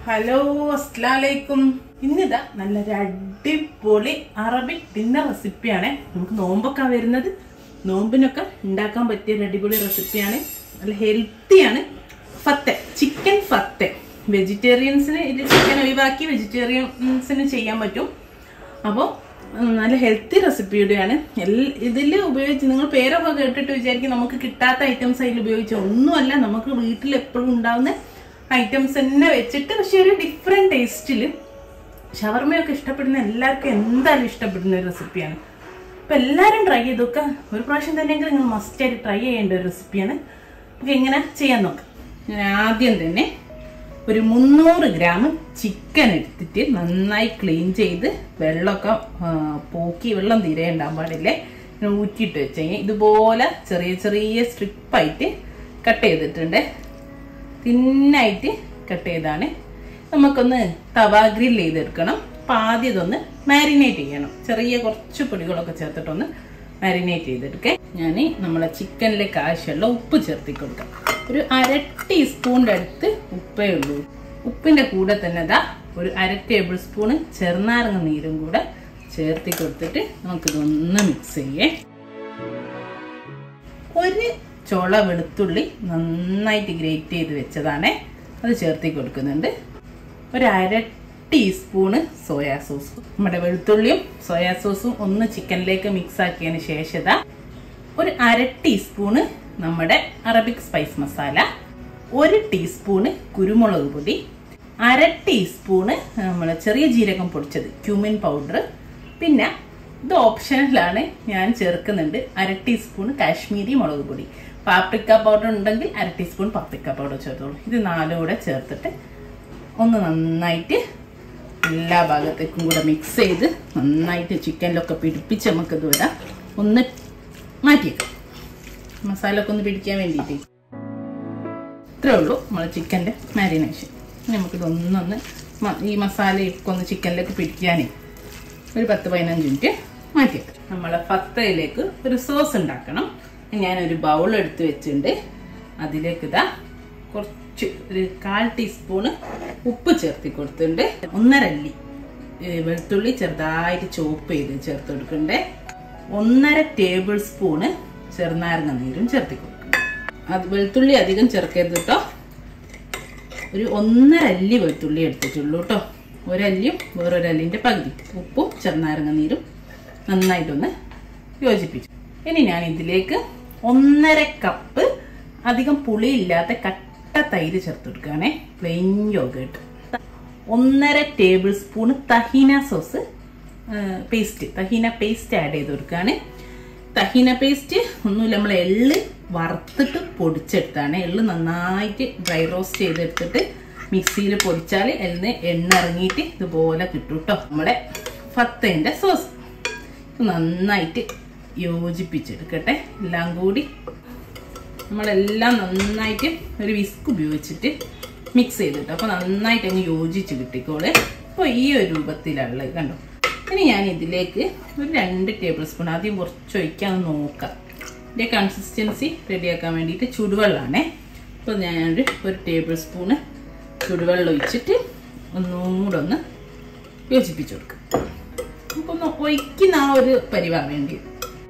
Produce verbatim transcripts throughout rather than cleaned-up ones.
Hello അസ്സലാമലൈക്കും. ഇന്നിതാ നല്ലൊരു അടിപൊളി അറബിക് ഡിന്നർ റെസിപ്പിയാണ്. നമുക്ക് നോമ്പൊക്കെ വരുന്നത്, നോമ്പിനൊക്കെ ഉണ്ടാക്കാൻ പറ്റിയ ഒരു അടിപൊളി റെസിപ്പിയാണ്. നല്ല ഹെൽത്തിയാണ്. ഫത്തെ, ചിക്കൻ ഫത്തെ. വെജിറ്റേറിയൻസിന് ഇത് ചിക്കൻ ഒഴിവാക്കി വെജിറ്റേറിയൻസിന് ചെയ്യാൻ പറ്റും. അപ്പോൾ നല്ല ഹെൽത്തി റെസിപ്പിയുടെയാണ്. ഇതിൽ ഉപയോഗിച്ച് നിങ്ങൾ പേരൊക്കെ കേട്ടിട്ട് വിചാരിക്കും നമുക്ക് കിട്ടാത്ത ഐറ്റംസ് അതിൽ ഉപയോഗിച്ച്. ഒന്നുമല്ല, നമുക്ക് വീട്ടിൽ എപ്പോഴും ഉണ്ടാവുന്ന ഐറ്റംസ് തന്നെ വെച്ചിട്ട് പക്ഷെ ഒരു ഡിഫറെൻറ്റ് ടേസ്റ്റിൽ ഷവർമയൊക്കെ ഇഷ്ടപ്പെടുന്ന എല്ലാവർക്കും എന്തായാലും ഇഷ്ടപ്പെടുന്ന ഒരു റെസിപ്പിയാണ്. അപ്പം എല്ലാവരും ട്രൈ ചെയ്ത് നോക്കുക. ഒരു പ്രാവശ്യം തന്നെയെങ്കിലും നിങ്ങൾ മസ്റ്റായിട്ട് ട്രൈ ചെയ്യേണ്ട ഒരു റെസിപ്പിയാണ്. നമുക്ക് എങ്ങനെ ചെയ്യാൻ നോക്കാം. ഞാൻ ആദ്യം തന്നെ ഒരു മുന്നൂറ് ഗ്രാം ചിക്കൻ എടുത്തിട്ട് നന്നായി ക്ലീൻ ചെയ്ത് വെള്ളമൊക്കെ പോക്കി, വെള്ളം തീരെ ഉണ്ടാകാൻ പാടില്ലേ, ഊറ്റിയിട്ട് വെച്ച് കഴിഞ്ഞാൽ ഇതുപോലെ ചെറിയ ചെറിയ സ്ട്രിപ്പായിട്ട് കട്ട് ചെയ്തിട്ടുണ്ട്. തിന്നായിട്ട് കട്ട് ചെയ്താണ്. നമുക്കൊന്ന് തവ ഗ്രിൽ ചെയ്തെടുക്കണം. അപ്പം ആദ്യം ഇതൊന്ന് മാരിനേറ്റ് ചെയ്യണം. ചെറിയ കുറച്ച് പൊടികളൊക്കെ ചേർത്തിട്ടൊന്ന് മാരിനേറ്റ് ചെയ്തെടുക്കേ. ഞാൻ നമ്മളെ ചിക്കനിലേക്ക് ആവശ്യമുള്ള ഉപ്പ് ചേർത്തി കൊടുക്കാം. ഒരു അര ടീസ്പൂണിൻ്റെ അടുത്ത് ഉപ്പേ ഉള്ളൂ. ഉപ്പിൻ്റെ കൂടെ തന്നെ ഇതാ ഒരു അര ടേബിൾ സ്പൂണ് ചെറുനാരങ്ങ നീരും കൂടെ ചേർത്തി കൊടുത്തിട്ട് നമുക്കിതൊന്ന് മിക്സ് ചെയ്യേ. ഒരു ചോള വെളുത്തുള്ളി നന്നായിട്ട് ഗ്രേറ്റ് ചെയ്ത് വെച്ചതാണ്, അത് ചേർത്തി കൊടുക്കുന്നുണ്ട്. ഒരു അര ടീസ്പൂണ് സോയാ സോസ്. നമ്മുടെ വെളുത്തുള്ളിയും സോയാ സോസും ഒന്ന് ചിക്കനിലേക്ക് മിക്സ് ആക്കിയതിന് ശേഷം ഇതാ ഒരു അര ടീസ്പൂണ് നമ്മുടെ അറബിക് സ്പൈസ് മസാല, ഒരു ടീസ്പൂണ് കുരുമുളക് പൊടി, അര ടീസ്പൂണ് നമ്മൾ ചെറിയ ജീരകം പൊടിച്ചത് ക്യൂമിൻ പൗഡർ, പിന്നെ ഇത് ഓപ്ഷണലാണ്, ഞാൻ ചേർക്കുന്നുണ്ട് അര ടീസ്പൂൺ കാശ്മീരി മുളക് പൊടി. പാപ്രിക്ക പൗഡർ ഉണ്ടെങ്കിൽ അര ടീസ്പൂൺ പാപ്രിക്ക പൗഡർ ചേർത്തോളൂ. ഇത് നാലും കൂടെ ചേർത്തിട്ട് ഒന്ന് നന്നായിട്ട് എല്ലാ ഭാഗത്തേക്കും കൂടെ മിക്സ് ചെയ്ത് നന്നായിട്ട് ചിക്കനിലൊക്കെ പിടിപ്പിച്ച് നമുക്കിത് വരാം ഒന്ന് മാറ്റിയേക്കാം. മസാല ഒക്കെ ഒന്ന് പിടിക്കാൻ വേണ്ടിയിട്ട് ഇത്രേ ഉള്ളൂ നമ്മൾ ചിക്കൻ്റെ മാരിനേഷൻ. നമുക്കിതൊന്നൊന്ന് ഈ മസാലയൊക്കെ ഒന്ന് ചിക്കനിലേക്ക് പിടിക്കാനേ ഒരു പത്ത് പതിനഞ്ച് മിനിറ്റ് മാറ്റിയേക്കാം. നമ്മളെ ഫത്തയിലേക്ക് ഒരു സോസ് ഉണ്ടാക്കണം. ഞാനൊരു ബൗൾ എടുത്ത് വെച്ചിട്ടുണ്ട്. അതിലേക്ക് ഇതാ കുറച്ച് ഒരു കാൽ ടീസ്പൂണ് ഉപ്പ് ചേർത്തി കൊടുത്തിട്ടുണ്ട്. ഒന്നര അല്ലി വെളുത്തുള്ളി ചെറുതായിട്ട് ചോപ്പ് ചെയ്ത് ചേർത്ത് കൊടുക്കണ്ടേ. ഒന്നര ടേബിൾ സ്പൂണ് ചെറുനാരങ്ങ നീരും ചേർത്തി കൊടുക്കണം. അത് വെളുത്തുള്ളി അധികം ചേർക്കരുത് കേട്ടോ. ഒരു ഒന്നര അല്ലി വെളുത്തുള്ളി എടുത്തിട്ടുള്ളൂ കേട്ടോ. ഒരല്ലിയും വേറൊരല്ലിൻ്റെ പകുതി ഉപ്പും ചെറുനാരങ്ങ നീരും നന്നായിട്ടൊന്ന് യോജിപ്പിച്ചു. ഇനി ഞാൻ ഇതിലേക്ക് ഒന്നര കപ്പ് അധികം പുളിയില്ലാത്ത കട്ട തൈര് ചേർത്ത് കൊടുക്കുകയാണേ, പ്ലെയിൻ യോഗേർട്ട്. ഒന്നര tablespoon tahini sauce paste, tahini paste add ചെയ്ത് കൊടുക്കുകയാണ്. തഹീന പേസ്റ്റ് ഒന്നുമില്ല, നമ്മൾ എള്ള് വറുത്തിട്ട് പൊടിച്ചെടുത്താണ്. എള്ള് നന്നായിട്ട് ഡ്രൈ റോസ്റ്റ് ചെയ്തെടുത്തിട്ട് മിക്സിയിൽ പൊടിച്ചാൽ എണ്ണ എണ്ണ ഇറങ്ങിയിട്ട് ഇതുപോലെ കിട്ടും കേട്ടോ. നമ്മുടെ ഫത്തേൻ്റെ സോസ് നന്നായിട്ട് യോജിപ്പിച്ചെടുക്കട്ടെ. എല്ലാം കൂടി നമ്മളെല്ലാം നന്നായിട്ട് ഒരു വിസ്ക് ഉപയോഗിച്ചിട്ട് മിക്സ് ചെയ്തിട്ട് അപ്പോൾ നന്നായിട്ട് അങ്ങ് യോജിച്ച് കിട്ടിക്കോളെ. അപ്പോൾ ഈ ഒരു രൂപത്തിലുള്ളത് കണ്ടോ. ഇനി ഞാൻ ഇതിലേക്ക് ഒരു രണ്ട് ടേബിൾ സ്പൂൺ ആദ്യം കുറച്ച് ഒഴിക്കാൻ നോക്കാം. ഇതിൻ്റെ കൺസിസ്റ്റൻസി റെഡിയാക്കാൻ വേണ്ടിയിട്ട് ചൂടുവെള്ളമാണേ. അപ്പോൾ ഞാനൊരു ഒരു ടേബിൾ സ്പൂണ് ചൂടുവെള്ളം ഒഴിച്ചിട്ട് ഒന്നുകൂടെ ഒന്ന് യോജിപ്പിച്ച് കൊടുക്കാം. നമുക്കൊന്ന് ഒഴിക്കുന്ന ആ ഒരു പരിവാൻ വേണ്ടി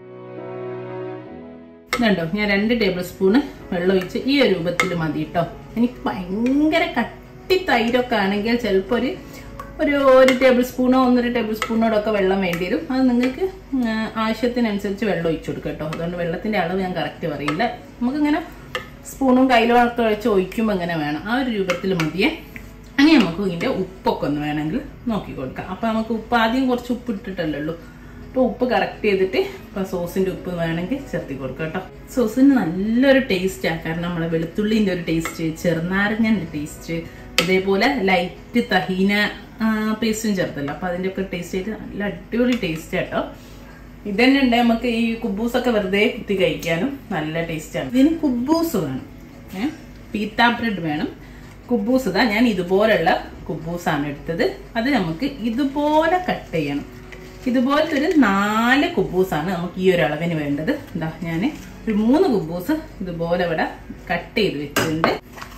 ഇതുണ്ടോ. ഞാൻ രണ്ട് ടേബിൾ സ്പൂണ് വെള്ളം ഒഴിച്ച് ഈ ഒരു രൂപത്തിൽ മതി കേട്ടോ. എനിക്ക് ഭയങ്കര കട്ടി തൈരൊക്കെ ആണെങ്കിൽ ചിലപ്പോൾ ഒരു ഒരു ഒരു ടേബിൾ സ്പൂണോ ഒന്നര ടേബിൾ സ്പൂണോടൊക്കെ വെള്ളം വേണ്ടി വരും. അത് നിങ്ങൾക്ക് ആവശ്യത്തിനനുസരിച്ച് വെള്ളം ഒഴിച്ചു കൊടുക്കുക കേട്ടോ. അതുകൊണ്ട് വെള്ളത്തിൻ്റെ അളവ് ഞാൻ കറക്റ്റ് പറയില്ല. നമുക്കിങ്ങനെ സ്പൂണും കയ്യിലും ഒക്കെ വെച്ച് ഒഴിക്കുമ്പോൾ ഇങ്ങനെ വേണം, ആ ഒരു രൂപത്തിൽ മതിയേ. അങ്ങനെ നമുക്ക് ഇതിൻ്റെ ഉപ്പൊക്കെ ഒന്ന് വേണമെങ്കിൽ നോക്കി കൊടുക്കാം. അപ്പോൾ നമുക്ക് ഉപ്പ് ആദ്യം കുറച്ച് ഉപ്പ് ഇട്ടിട്ടല്ലേ ഉള്ളൂ. അപ്പോൾ ഉപ്പ് കറക്റ്റ് ചെയ്തിട്ട് ഇപ്പോൾ സോസിൻ്റെ ഉപ്പ് വേണമെങ്കിൽ ചേർത്തി കൊടുക്കുക കേട്ടോ. സോസിന് നല്ലൊരു ടേസ്റ്റാണ്. കാരണം നമ്മളെ വെളുത്തുള്ളിൻ്റെ ഒരു ടേസ്റ്റ്, ചെറുനാരങ്ങൻ്റെ ടേസ്റ്റ്, അതേപോലെ ലൈറ്റ് തഹീന പേസ്റ്റും ചേർത്തല്ലോ. അപ്പോൾ അതിൻ്റെ ഒക്കെ ടേസ്റ്റ് ആയിട്ട് നല്ല അടിപൊളി ടേസ്റ്റ് കേട്ടോ. ഇതന്നെ ഉണ്ട് നമുക്ക് ഈ കുബൂസൊക്കെ വെറുതെ കുത്തി കഴിക്കാനും നല്ല ടേസ്റ്റാണ്. ഇതിന് കുബൂസ് വേണം, ഏഹ് പീത്ത ബ്രെഡ് വേണം. കുബൂസ് ഇതാ ഞാൻ ഇതുപോലുള്ള കുബൂസാണ് എടുത്തത്. അത് നമുക്ക് ഇതുപോലെ കട്ട് ചെയ്യണം. ഇതുപോലത്തെ ഒരു നാല് കുബൂസാണ് നമുക്ക് ഈ ഒരു അളവിന് വേണ്ടത്. എന്താ ഞാൻ ഒരു മൂന്ന് കുബൂസ് ഇതുപോലെ ഇവിടെ കട്ട് ചെയ്ത് വെച്ചിട്ടുണ്ട്.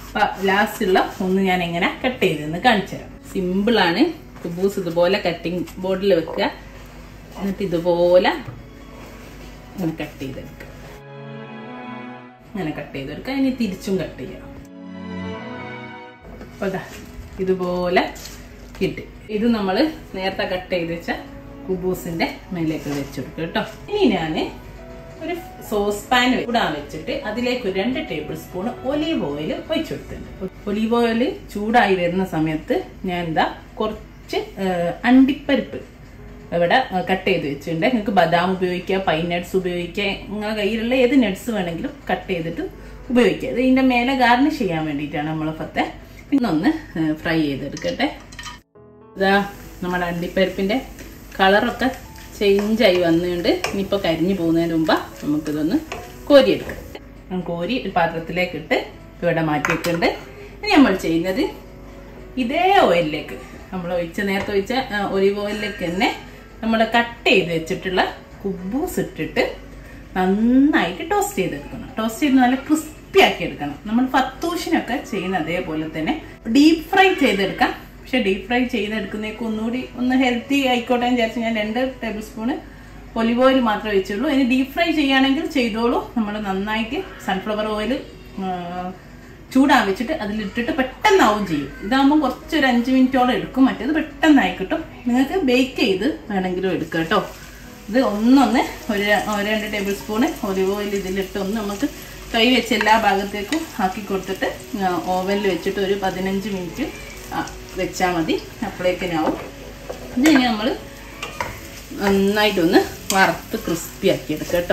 ലാസ്റ്റുള്ള ഒന്ന് ഞാൻ എങ്ങനെ കട്ട് ചെയ്തെന്ന് കാണിച്ചു തരാം. സിമ്പിളാണ്. കുബൂസ് ഇതുപോലെ കട്ടിങ് ബോർഡിൽ വെക്കുക, എന്നിട്ട് ഇതുപോലെ ഇങ്ങനെ കട്ട് ചെയ്തെടുക്കുക. ഇങ്ങനെ കട്ട് ചെയ്തെടുക്കുക. ഇനി തിരിച്ചും കട്ട് ചെയ്യാം. അപ്പോൾ അതാ ഇതുപോലെ കിട്ടി. ഇത് നമ്മൾ നേരത്തെ കട്ട് ചെയ്ത് വെച്ച കുബൂസിന്റെ മേലേക്ക് വെച്ചെടുക്കുക കേട്ടോ. ഇനി ഞാൻ ഒരു സോസ് പാൻ ചൂടാൻ വെച്ചിട്ട് അതിലേക്ക് ഒരു രണ്ട് ടേബിൾ സ്പൂൺ ഒലീവ് ഓയിൽ ഒഴിച്ചെടുത്തിട്ടുണ്ട്. ഒലീവ് ഓയിൽ ചൂടായി വരുന്ന സമയത്ത് ഞാൻ എന്താ കുറച്ച് അണ്ടിപ്പരിപ്പ് ഇവിടെ കട്ട് ചെയ്ത് വെച്ചിട്ടുണ്ട്. നിങ്ങൾക്ക് ബദാം ഉപയോഗിക്കുക, പൈൻ നട്ട്സ് ഉപയോഗിക്കുക, നിങ്ങളുടെ കയ്യിലുള്ള ഏത് നട്ട്സ് വേണമെങ്കിലും കട്ട് ചെയ്തിട്ട് ഉപയോഗിക്കുക. ഇത് ഇതിൻ്റെ മേലെ ഗാർണിഷ് ചെയ്യാൻ വേണ്ടിയിട്ടാണ് നമ്മൾ ഫത്തെ. പിന്നൊന്ന് ഫ്രൈ ചെയ്തെടുക്കട്ടെ. ഇതാ നമ്മുടെ അണ്ടിപ്പരിപ്പിൻ്റെ കളറൊക്കെ ചേഞ്ചായി വന്നുകൊണ്ട് ഇനിയിപ്പോൾ കരിഞ്ഞു പോകുന്നതിന് മുമ്പ് നമുക്കിതൊന്ന് കോരിയെടുക്കാം. കോരി ഒരു പാത്രത്തിലേക്ക് ഇട്ട് ഇവിടെ മാറ്റി വെക്കുന്നുണ്ട്. ഇനി നമ്മൾ ചെയ്യുന്നത് ഇതേ ഓയിലിലേക്ക് നമ്മൾ ഒഴിച്ച നേരത്തെ ഒഴിച്ച ഒലിവ് ഓയിലിലേക്ക് തന്നെ നമ്മൾ കട്ട് ചെയ്ത് വെച്ചിട്ടുള്ള കുബൂസ് ഇട്ടിട്ട് നന്നായിട്ട് ടോസ്റ്റ് ചെയ്തെടുക്കണം. ടോസ്റ്റ് ചെയ്ത് നല്ല ക്രിസ്പി ആക്കി എടുക്കണം. നമ്മൾ ഫത്തൂഷിനൊക്കെ ചെയ്യുന്ന അതേപോലെ തന്നെ ഡീപ്പ് ഫ്രൈ ചെയ്തെടുക്കാം. പക്ഷെ ഡീപ്പ് ഫ്രൈ ചെയ്തെടുക്കുന്നേക്ക് ഒന്നുകൂടി ഒന്ന് ഹെൽത്തി ആയിക്കോട്ടെ എന്ന് വിചാരിച്ച് ഞാൻ രണ്ട് ടേബിൾ സ്പൂണ് ഒലിവ് ഓയിൽ മാത്രമേ വെച്ചുള്ളൂ. ഇനി ഡീപ്പ് ഫ്രൈ ചെയ്യുകയാണെങ്കിൽ ചെയ്തോളൂ. നമ്മൾ നന്നായിട്ട് സൺഫ്ലവർ ഓയിൽ ചൂടാൻ വെച്ചിട്ട് അതിലിട്ടിട്ട് പെട്ടെന്നാവും ചെയ്യും. ഇതാകുമ്പോൾ കുറച്ചൊരു അഞ്ച് മിനിറ്റോളം എടുക്കും. മറ്റേത് പെട്ടെന്നായി കിട്ടും. നിങ്ങൾക്ക് ബേക്ക് ചെയ്ത് വേണമെങ്കിലും എടുക്കാം കേട്ടോ. ഇത് ഒന്നൊന്ന് ഒരു രണ്ട് ടേബിൾ സ്പൂണ് ഒലിവ് ഓയിൽ ഇതിലിട്ട് ഒന്ന് നമുക്ക് കൈ വെച്ച് എല്ലാ ഭാഗത്തേക്കും ആക്കി കൊടുത്തിട്ട് ഓവനിൽ വെച്ചിട്ട് ഒരു പതിനഞ്ച് മിനിറ്റ് വെച്ചാൽ മതി. അപ്പോഴേക്കിനാവും. ഇതിന് നമ്മൾ നന്നായിട്ടൊന്ന് വറുത്ത് ക്രിസ്പി ആക്കി എടുക്കാം കേട്ടോ.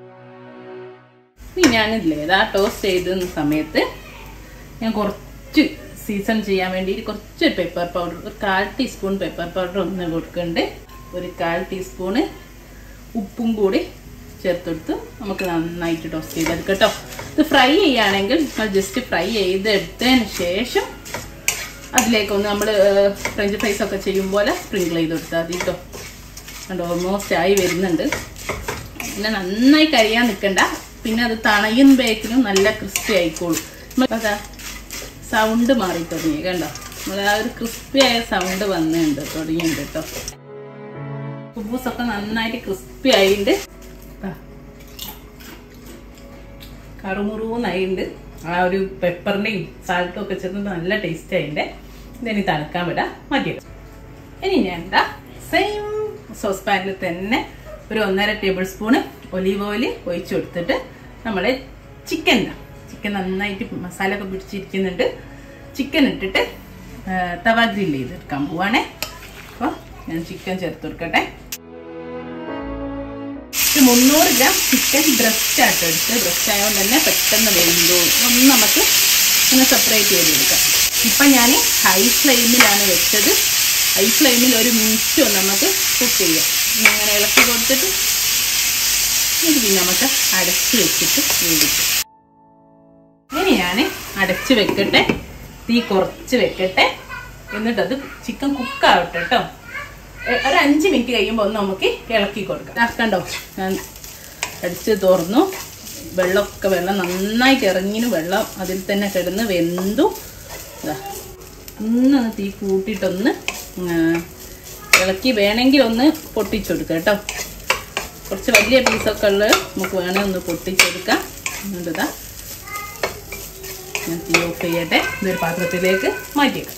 ഇനി ഞാനില്ലേ ഇതാ ടോസ്റ്റ് ചെയ്തുന്ന സമയത്ത് ഞാൻ കുറച്ച് സീസൺ ചെയ്യാൻ വേണ്ടിയിട്ട് കുറച്ച് പെപ്പർ പൗഡർ, ഒരു കാൽ ടീസ്പൂൺ പെപ്പർ പൗഡർ ഒന്ന് കൊടുക്കുന്നുണ്ട്. ഒരു കാൽ ടീസ്പൂണ് ഉപ്പും കൂടി ചേർത്തെടുത്ത് നമുക്ക് നന്നായിട്ട് ടോസ്റ്റ് ചെയ്തെടുക്കാം കേട്ടോ. ഇത് ഫ്രൈ ചെയ്യുകയാണെങ്കിൽ ജസ്റ്റ് ഫ്രൈ ചെയ്തെടുത്തതിന് ശേഷം അതിലേക്കൊന്ന് നമ്മൾ ഫ്രഞ്ച് ഫ്രൈസ് ഒക്കെ ചെയ്യും പോലെ സ്പ്രിങ്കിൾ ചെയ്ത് കൊടുത്താൽ മതി കേട്ടോ. കണ്ടോ ഓൾമോസ്റ്റ് ആയി വരുന്നുണ്ട്. പിന്നെ നന്നായി കരിയാൻ നിൽക്കണ്ട. പിന്നെ അത് തണയും ബേക്കിലും നല്ല ക്രിസ്പി ആയിക്കോളും. അതാ സൗണ്ട് മാറി തുടങ്ങി കണ്ടോ. നമ്മൾ ആ ഒരു ക്രിസ്പി ആയ സൗണ്ട് വന്നിട്ടുണ്ട് തുടങ്ങിയിട്ടുണ്ട് കേട്ടോ. കുബൂസൊക്കെ നന്നായിട്ട് ക്രിസ്പി ആയിട്ടുണ്ട്. കറുമുറുന്നായിട്ടുണ്ട്. ആ ഒരു പെപ്പറിൻ്റെയും സാൾട്ടും ഒക്കെ ചേർന്നിട്ട് നല്ല ടേസ്റ്റ് ആയിട്ടുണ്ട്. ഇതിനി തണുക്കാൻ വിടാം മതിയിടും. ഇനി ഞാൻ എന്താ സെയിം സോസ് പാനിൽ തന്നെ ഒരു ഒന്നര ടേബിൾ സ്പൂണ് ഒലീവ് ഓയിൽ ഒഴിച്ചു കൊടുത്തിട്ട് നമ്മൾ ചിക്കൻ ചിക്കൻ നന്നായിട്ട് മസാല ഒക്കെ പിടിച്ചിരിക്കുന്നുണ്ട്. ചിക്കൻ ഇട്ടിട്ട് തവ ഗ്രില്ല് ചെയ്തെടുക്കാൻ പോവാണേ. അപ്പോൾ ഞാൻ ചിക്കൻ ചേർത്ത് കൊടുക്കട്ടെ. ഒരു മുന്നൂറ് ഗ്രാം ചിക്കൻ ബ്രസ്റ്റ് ആയിട്ട് എടുത്ത് ബ്രസ്റ്റ് ആയതുകൊണ്ട് തന്നെ പെട്ടെന്ന് വെന്തോ ഒന്ന് നമുക്ക് ഒന്ന് സെപ്പറേറ്റ് ചെയ്തെടുക്കാം. ഇപ്പം ഞാൻ ഹൈ ഫ്ലെയിമിലാണ് വെച്ചത്. ഹൈ ഫ്ലെയിമിൽ ഒരു മിനിറ്റ് നമുക്ക് കുക്ക് ചെയ്യാം. അങ്ങനെ ഇളക്കി കൊടുത്തിട്ട് ഇത് പിന്നെ നമുക്ക് അടച്ച് വെച്ചിട്ട് വേവിക്കും. ഇനി ഞാൻ അടച്ച് വെക്കട്ടെ, തീ കുറച്ച് വെക്കട്ടെ. എന്നിട്ടത് ചിക്കൻ കുക്കാവട്ടെ കേട്ടോ. ഒരു അഞ്ച് മിനിറ്റ് കഴിയുമ്പോൾ ഒന്ന് നമുക്ക് ഇളക്കി കൊടുക്കാം. കണ്ടോ ഞാൻ അടിച്ച് തുറന്നു. വെള്ളമൊക്കെ വെള്ളം നന്നായിട്ട് ഇറങ്ങിന് വെള്ളം അതിൽ തന്നെ കിടന്ന് വെന്തു. ഒന്നൊന്ന് തീ കൂട്ടിയിട്ടൊന്ന് ഇളക്കി വേണമെങ്കിൽ ഒന്ന് പൊട്ടിച്ചെടുക്കാം കേട്ടോ. കുറച്ച് വലിയ പീസൊക്കെ ഉള്ളത് നമുക്ക് വേണമെങ്കിൽ ഒന്ന് പൊട്ടിച്ചെടുക്കാം. എന്നിട്ടാ ഞാൻ തീ ഓഫ് ചെയ്യട്ടെ. ഇതൊരു പാത്രത്തിലേക്ക് മാറ്റിയേക്കാം.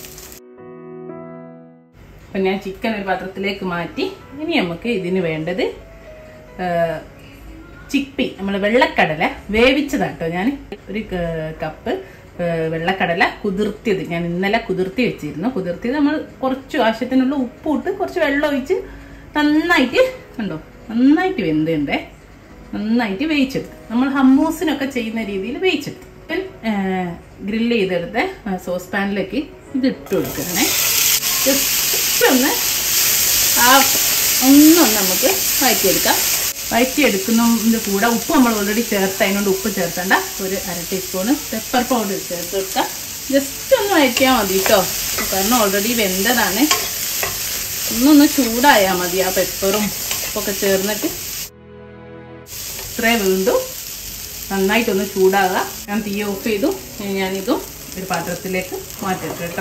അപ്പം ഞാൻ ചിക്കൻ ഒരു പാത്രത്തിലേക്ക് മാറ്റി. ഇനി നമുക്ക് ഇതിന് വേണ്ടത് ചിക്പി, നമ്മൾ വെള്ളക്കടല വേവിച്ചതാട്ടോ. ഞാൻ ഒരു കപ്പ് വെള്ളക്കടല കുതിർത്തിയത് ഞാൻ ഇന്നലെ കുതിർത്തി വെച്ചിരുന്നു. കുതിർത്തിയത് നമ്മൾ കുറച്ച് ആവശ്യത്തിനുള്ള ഉപ്പ് ഇട്ട് കുറച്ച് വെള്ളം ഒഴിച്ച് നന്നായിട്ട് കണ്ടോ നന്നായിട്ട് വെന്തുണ്ടേ നന്നായിട്ട് വേവിച്ചെടുത്ത് നമ്മൾ ഹമ്മൂസിനൊക്കെ ചെയ്യുന്ന രീതിയിൽ വേവിച്ചെടുത്ത് ഗ്രില്ല് ചെയ്തെടുത്ത് സോസ് പാനിലേക്ക് ഇത് ഇട്ട് കൊടുക്കണേ. ജസ്റ്റ് ഒന്ന് ആ ഒന്നൊന്ന് നമുക്ക് വഴറ്റിയെടുക്കാം. വഴറ്റിയെടുക്കുന്നതിൻ്റെ കൂടെ ഉപ്പ് നമ്മൾ ഓൾറെഡി ചേർത്ത് അതിനോട് ഉപ്പ് ചേർത്തേണ്ട. ഒരു അര ടീസ്പൂണ് പെപ്പർ പൗഡർ ചേർത്ത് കൊടുക്കാം. ജസ്റ്റ് ഒന്ന് വഴറ്റിയാൽ മതി കേട്ടോ. കാരണം ഓൾറെഡി വെന്തതാണ്. ഒന്നൊന്ന് ചൂടായാൽ മതി. ആ പെപ്പറും ഉപ്പൊക്കെ ചേർന്നിട്ട് ഇത്രേ വീണ്ടും നന്നായിട്ടൊന്ന് ചൂടാകുക. ഞാൻ തീ ഓഫ് ചെയ്തു. ഞാനിതും ഒരു പാത്രത്തിലേക്ക് മാറ്റട്ടെ കേട്ടോ.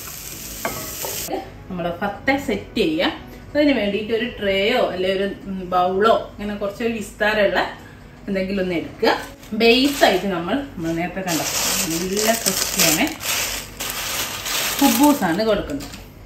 നമ്മൾ ഫത്ത സെറ്റ് ചെയ്യാം. അതിന് വേണ്ടിയിട്ട് ഒരു ട്രേയോ അല്ലെ ഒരു ബൗളോ അങ്ങനെ കുറച്ചൊരു വിസ്താരമുള്ള എന്തെങ്കിലും ഒന്ന് എടുക്കുക. ബേസായിട്ട് നമ്മൾ നമ്മൾ നേരത്തെ കണ്ട നല്ല ക്രിസ്പിയാണ് കുബൂസാണ് കൊടുക്കുന്നത്.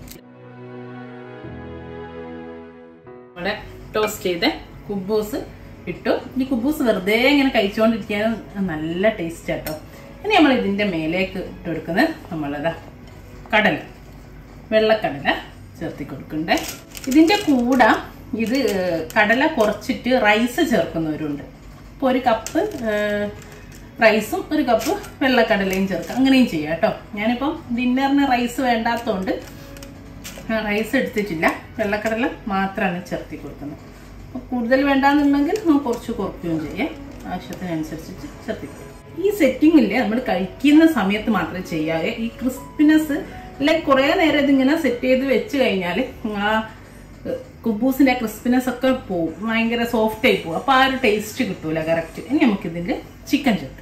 നമ്മുടെ ടോസ്റ്റ് ചെയ്ത കുബൂസ് ഇട്ടു. ഈ കുബൂസ് വെറുതെ ഇങ്ങനെ കഴിച്ചുകൊണ്ടിരിക്കാനും നല്ല ടേസ്റ്റ് ആട്ടോ. ഇനി നമ്മൾ ഇതിൻ്റെ മേലേക്ക് ഇട്ട് കൊടുക്കുന്നത് നമ്മളതാ കടല, വെള്ളക്കടല ചേർത്തി കൊടുക്കണ്ടേ. ഇതിൻ്റെ കൂടെ ഇത് കടല കുറച്ചിട്ട് റൈസ് ചേർക്കുന്നവരുണ്ട്. ഇപ്പോൾ ഒരു കപ്പ് റൈസും ഒരു കപ്പ് വെള്ളക്കടലയും ചേർക്കാം, അങ്ങനെയും ചെയ്യാം കേട്ടോ. ഞാനിപ്പം ഡിന്നറിന് റൈസ് വേണ്ടാത്തതുകൊണ്ട് റൈസ് എടുത്തിട്ടില്ല, വെള്ളക്കടല മാത്രമാണ് ചേർത്തി കൊടുക്കുന്നത്. അപ്പോൾ കൂടുതൽ വേണ്ടാന്നുണ്ടെങ്കിൽ നമുക്ക് കുറച്ച് കുറയ്ക്കുകയും ചെയ്യാം, ആവശ്യത്തിനനുസരിച്ച് ചേർത്തി കൊടുക്കും. ഈ സെറ്റിങ്ങില്ലേ നമ്മൾ കഴിക്കുന്ന സമയത്ത് മാത്രമേ ചെയ്യാവേ. ഈ ക്രിസ്പിനെസ് ലൈക്ക് കുറേ നേരം ഇതിങ്ങനെ സെറ്റ് ചെയ്ത് വെച്ച് കഴിഞ്ഞാൽ ആ കുബൂസിൻ്റെ ക്രിസ്പിനെസ് ഒക്കെ പോവും, ഭയങ്കര സോഫ്റ്റ് ആയി പോകും. അപ്പോൾ ആ ഒരു ടേസ്റ്റ് കിട്ടൂല കറക്റ്റ്. ഇനി നമുക്കിതിൻ്റെ ചിക്കൻ ചേർക്കാം.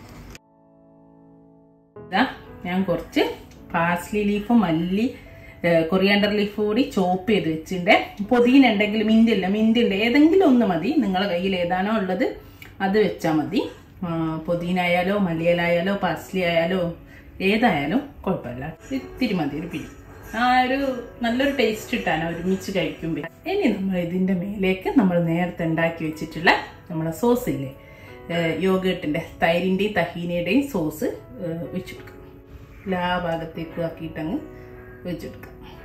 ഇതാ ഞാൻ കുറച്ച് പാസ്ലി ലീഫും മല്ലി കൊറിയാണ്ടർ ലീഫ് കൂടി ചോപ്പ് ചെയ്ത് വെച്ചിട്ടുണ്ട്. പുതിന ഉണ്ടെങ്കിൽ മിന്റില്ല മിന്റിൻ്റെ ഏതെങ്കിലും ഒന്ന് മതി, നിങ്ങളുടെ കയ്യിൽ ഏതാണോ ഉള്ളത് അത് വെച്ചാൽ മതി. പുതിന ആയാലോ മല്ലിയിലായാലോ പാസ്ലി ആയാലോ ഏതായാലും കുഴപ്പമില്ല, ഇത്തിരി മതി ഒരു പിടി. ആ ഒരു നല്ലൊരു ടേസ്റ്റ് കിട്ടാനോ ഒരുമിച്ച് കഴിക്കുമ്പോൾ. ഇനി നമ്മൾ ഇതിൻ്റെ മേലേക്ക് നമ്മൾ നേരത്തെ ഉണ്ടാക്കി വെച്ചിട്ടുള്ള നമ്മളെ സോസില്ലേ, യോഗേട്ടിൻ്റെ തൈരിൻ്റെയും തഹീനയുടെയും സോസ് വെച്ചെടുക്കുക. എല്ലാ ഭാഗത്തേക്ക് ആക്കിയിട്ടങ്ങ് വെച്ചെടുക്കുക.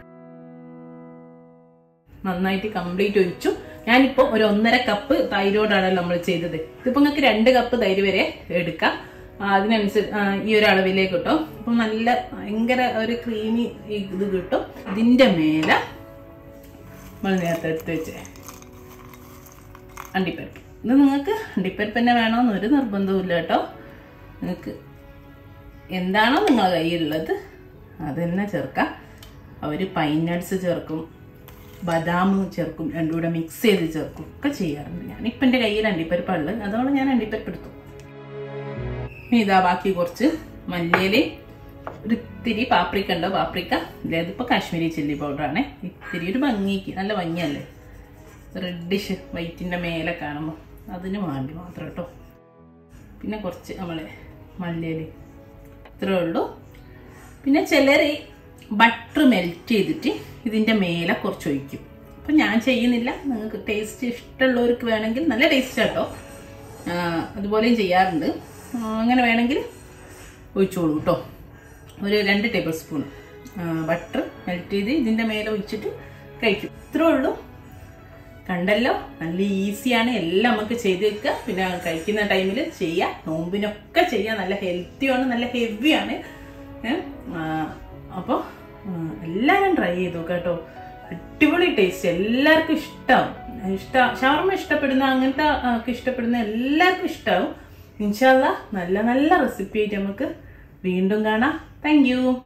നന്നായിട്ട് കംപ്ലീറ്റ് ഒഴിച്ചു. ഞാനിപ്പോൾ ഒരു ഒന്നര കപ്പ് തൈരോടാണ് നമ്മൾ ചെയ്തത്. ഇതിപ്പോൾ നിങ്ങൾക്ക് രണ്ട് കപ്പ് തൈര് വരെ എടുക്കാം, അതിനനുസരിച്ച് ഈ ഒരു അളവിലേക്ക് കിട്ടും. അപ്പം നല്ല ഭയങ്കര ഒരു ക്രീമി ഇത് കിട്ടും. ഇതിൻ്റെ മേലെ നമ്മൾ നേരത്തെ എടുത്ത് വെച്ചേ അണ്ടിപ്പരിപ്പ്. ഇത് നിങ്ങൾക്ക് അണ്ടിപ്പരിപ്പ് തന്നെ വേണമെന്ന് ഒരു നിർബന്ധവും ഇല്ല കേട്ടോ. നിങ്ങൾക്ക് എന്താണോ നിങ്ങളുടെ കയ്യിലുള്ളത് അത് തന്നെ ചേർക്കാം. അവർ പൈൻ നട്ട്സ് ചേർക്കും, ബദാം ചേർക്കും, രണ്ടും കൂടെ മിക്സ് ചെയ്ത് ചേർക്കും ഒക്കെ ചെയ്യാറുണ്ട്. ഞാനിപ്പം എൻ്റെ കയ്യിൽ അണ്ടിപ്പരിപ്പുള്ളത്, അതുകൊണ്ട് ഞാൻ അണ്ടിപ്പരിപ്പ് എടുത്തു. ഇനി ഇതാ ബാക്കി കുറച്ച് മല്ലിയിലയും ഒരു ഇത്തിരി പാപ്രിക്ക ഉണ്ടോ, പാപ്രിക്ക ഇല്ലേ, അതിപ്പോൾ കാശ്മീരി ചില്ലി പൗഡറാണ്. ഇത്തിരി ഒരു ഭംഗിക്ക് നല്ല ഭംഗിയല്ലേ, റെഡിഷ് വൈറ്റിൻ്റെ മേലെ കാണുമ്പോൾ അതിന് വേണ്ടി മാത്രം കേട്ടോ. പിന്നെ കുറച്ച് നമ്മൾ മല്ലിയില ഇത്രേ ഉള്ളൂ. പിന്നെ ചിലർ ബട്ടർ മെൽറ്റ് ചെയ്തിട്ട് ഇതിൻ്റെ മേലെ കുറച്ച് ഒഴിക്കും. അപ്പം ഞാൻ ചെയ്യുന്നില്ല, നിങ്ങൾക്ക് ടേസ്റ്റ് ഇഷ്ടമുള്ളവർക്ക് വേണമെങ്കിൽ നല്ല ടേസ്റ്റ് കേട്ടോ, അതുപോലെയും ചെയ്യാറുണ്ട്. അങ്ങനെ വേണമെങ്കിൽ ഒഴിച്ചോളൂ കേട്ടോ. ഒരു രണ്ട് ടേബിൾ സ്പൂൺ ബട്ടർ മെൽറ്റ് ചെയ്ത് ഇതിൻ്റെ മേലെ ഒഴിച്ചിട്ട് കഴിക്കും. ഇത്രേ ഉള്ളൂ. കണ്ടല്ലോ, നല്ല ഈസിയാണ്, എല്ലാം നമുക്ക് ചെയ്ത് വെക്കുക. പിന്നെ കഴിക്കുന്ന ടൈമിൽ ചെയ്യാം, നോമ്പിനൊക്കെ ചെയ്യാം. നല്ല ഹെൽത്തിയാണ്, നല്ല ഹെവിയാണ്. അപ്പോൾ എല്ലാവരും ട്രൈ ചെയ്തു കേട്ടോ. അടിപൊളി ടേസ്റ്റ്, എല്ലാവർക്കും ഇഷ്ടമാവും. ഇഷ്ട ഷവർമ ഇഷ്ടപ്പെടുന്ന അങ്ങനത്തെ ഒക്കെ ഇഷ്ടപ്പെടുന്ന എല്ലാവർക്കും ഇഷ്ടമാവും. ഇൻഷാ അല്ലാഹ് നല്ല നല്ല റെസിപ്പി ആയിട്ട് നമുക്ക് വീണ്ടും കാണാം. Thank U.